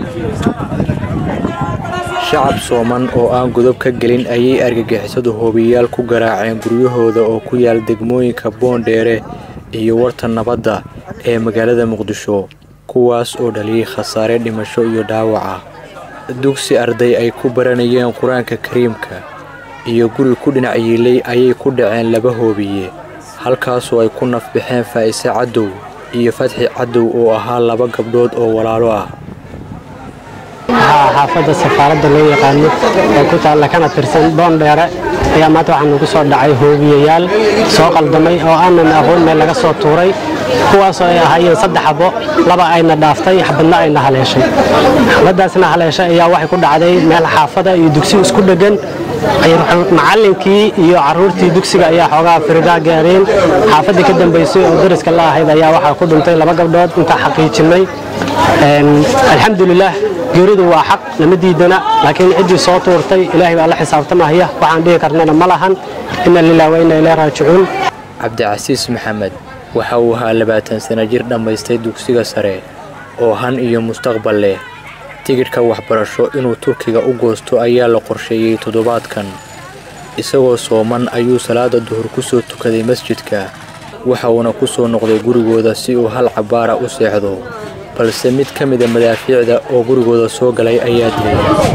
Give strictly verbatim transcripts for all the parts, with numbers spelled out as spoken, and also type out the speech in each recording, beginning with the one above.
shacab Soomaan oo aan godob ka gelin ayay argagixisadu hoobiyaal ku garaaceen guryahooda oo ku yaal degmooyinka Boondheere iyo Warta Nabadda ee magaalada Muqdisho kuwaas oo dhaliyay khasaare dhimasho iyo dhaawac ah. dugsi arday ay ku baranayeen Quraanka Kariimka iyo guri ku dhinac yeelay ayay ku dhaceen laba hoobiye halkaas oo ay ku nafbixeen Faa'ise Cadow iyo Fatxi Cadow oo ahaa laba gabdhood oo walaalo ah. xaafadda safaarada loo yaqaan oo ku taal kana tirsan Boondheere ayaa maanta waxaan ugu soo dhacay hoobiyayaal soo qaldamay oo aanan aqoon meel laga soo tuuray kuwaas oo ay ahaayeen saddex xabo laba ayna dhaaftay xabadna ayna haleeshay xabadaasna haleeshay ayaa waxay ku dhacday meel xaafada iyo dugsi isku dhagan macallinkii iyo caruurtii dugsiga ayaa xoogaa firida gaareen xaafadii ka dambeysay oo dariska la ahayd ayaa waxa ku dhintay laba gabdhood inta xaqiijinay een alxamdulillah geeridu waa xaq lama diidana laakiin cidii soo tuurtay ilaahay baa la xisaabtamaya waxaan dhihi karnaa ma lahan inna lillahi wa inna ilayhi raaji'uun. Cabdicasiis Maxamed waxa uu ahaa labaatan sano jir dhamaystay dugsiga sare oo han iyo mustaqbal leh tigirka waxbarasho inuu Turkiga u goosto ayaa la qorsheeyay toddobaadkan isagoo Soomaan ayuu salaada duhur ku soo tukaday masjidka waxa uuna ku soo noqday gurigooda si uu hal cabaara u seexdo balse mid ka mid ah madaafiicda oo gurigooda soo galay ayaa dilay.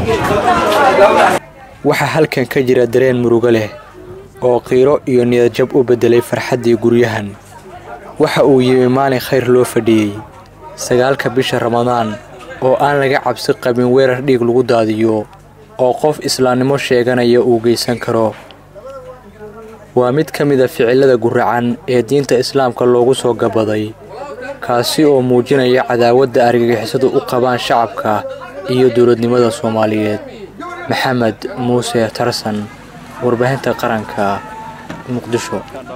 waxa halkan ka jira dareen murugo leh oo qiiro iyo niyad jab u bedelay farxadii guryahan waxa uu yimi maalin khayr loo fadhiyay sagaalka bisha Ramadaan oo aan laga cabsi qabin weerar dhiig lagu daadiyo oo qof islaamnimo sheeganaya uu geysan karo. waa mid ka mid ah ficilada guracan ee diinta islaamka loogu soo gabaday kaasi oo muujinaya cadaawadda argagixisadu u qabaan shacabka iyo dawladnimada Soomaaliyeed. Maxamed Muuse Tarsan, warbaahinta qaranka, Muqdisho.